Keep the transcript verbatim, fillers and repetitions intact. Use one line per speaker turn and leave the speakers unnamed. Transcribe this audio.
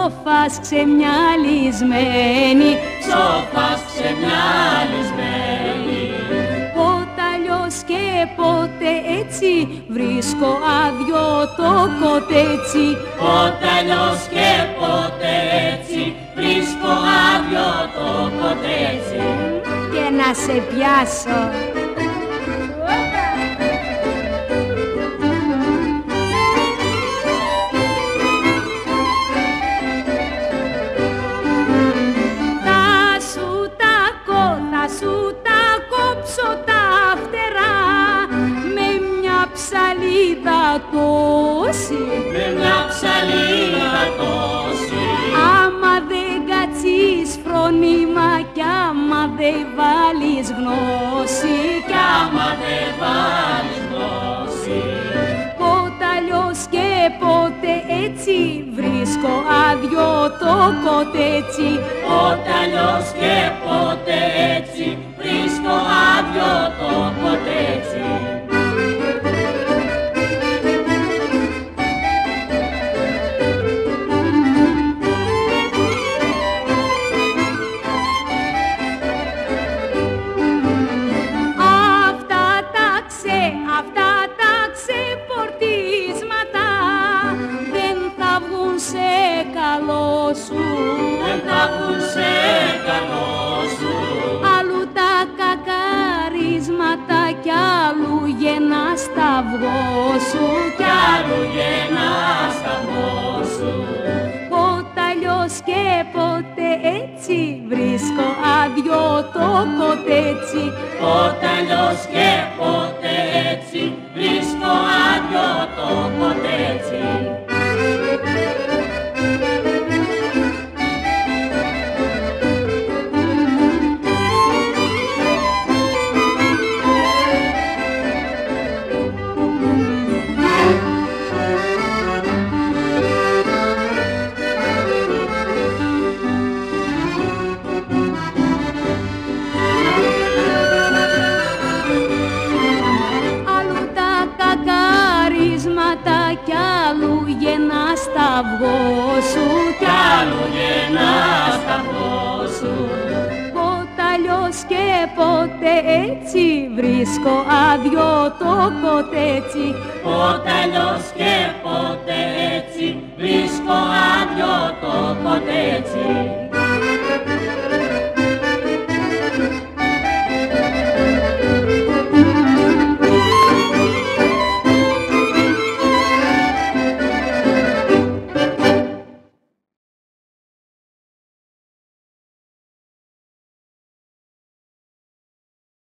ψόφας ξεμυαλισμένη,
ψόφας ξεμυαλισμένη.
Πότε αλλιώς και πότε έτσι βρίσκω άδειο το κοτέτσι.
Πότε αλλιώς και πότε έτσι βρίσκω άδειο το κοτέτσι.
Και να σε πιάσω. Σου τα κόψω τα φτερά με μια ψαλίδα τόση,
με μια ψαλίδα τόση.
Άμα δεν κάτσεις φρόνημα κι άμα δεν βάλεις γνώση,
κι άμα δεν βάλεις γνώση.
Πότε αλλιώς και πότε έτσι βρίσκω άδειο το κοτέτσι.
Πότε αλλιώς και πότε έτσι βρίσκω άδειο το κοτέτσι.
Αυτά τα ξε, αυτά τα ξεπορτίσματα δεν θα βγουν σε καλό σου,
δεν θα βγουν σε καλό σου.
Άλλου τα κακαρίσματα κι άλλου γεννά σταυγό σου,
κι άλλου γεννά σταυγό σου.
Πότε αλλιώς και πότε έτσι βρίσκω άδειο το κοτέτσι.
Πότε αλλιώς και πότε έτσι βρίσκω άδειο το κοτέτσι.
Κι άλλου γεννά σταυγό σου,
κι άλλου γεννά σταυγό σου.
Πότε αλλιώς και πότε έτσι βρίσκω άδειο το κοτέτσι.
Πότε αλλιώς και πότε έτσι βρίσκω άδειο το κοτέτσι.